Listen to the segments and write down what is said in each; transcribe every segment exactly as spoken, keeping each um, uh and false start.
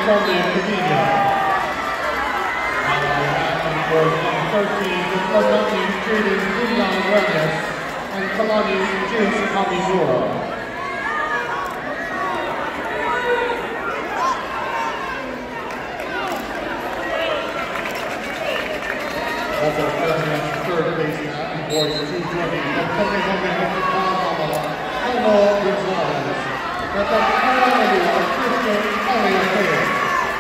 Tony Padilla. And for number thirteen, the Kalani Jaden Unai Reyes and Kalani James Kamizura. Also starting at third base now, boys two twenty, and coming home in the Panama, Hello Gonzalez. That's a penalty of Christian Elias.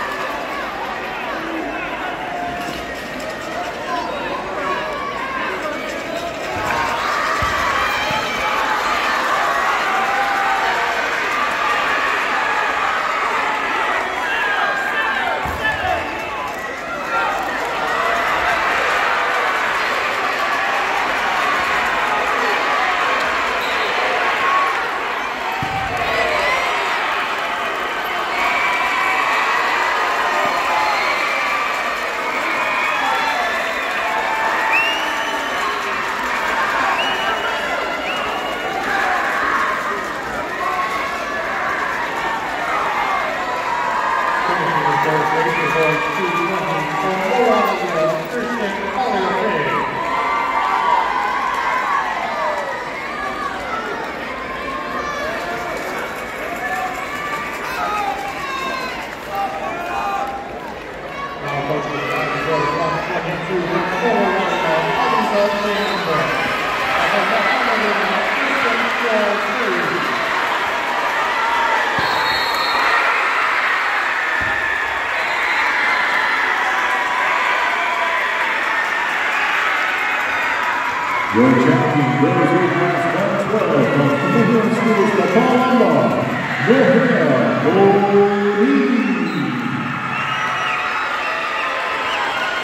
Your champion, Rose Class one twelve from Cleveland Schools, Paul Lombard. Your winner, Gold